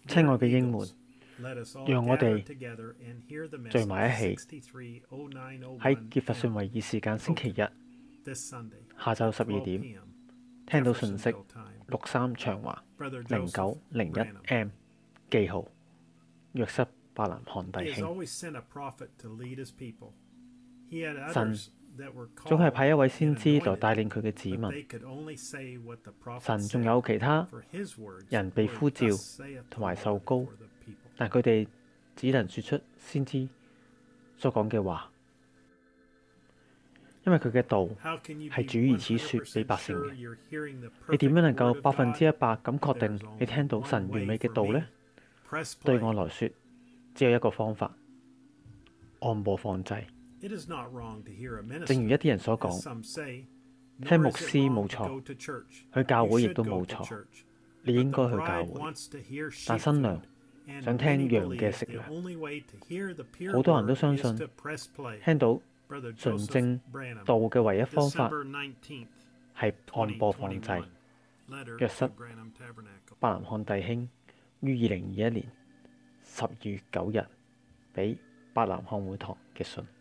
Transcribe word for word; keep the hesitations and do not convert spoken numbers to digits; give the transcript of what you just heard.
親愛嘅鷹們，讓我哋聚埋一起，喺傑弗遜維爾時間星期日下晝十二點，聽到訊息六三長華零九零一 M 記號約瑟伯南漢弟兄。神總係派一位先知來帶領佢嘅子民。神仲有其他人被呼召同埋受膏，但佢哋只能說出先知所講嘅話，因為佢嘅道係主如此說俾百姓嘅。你點樣能夠百分之一百咁確定你聽到神完美嘅道呢？對我來說，只有一個方法：按播放掣。正如一啲人所講，聽牧師冇錯，去教會亦都冇錯，你應該去教會。但新娘想聽羊嘅食糧，好多人都相信聽到純正道嘅唯一方法係按播放掣。約瑟伯南漢弟兄於二零二一年十二月九日俾伯南漢會堂嘅信。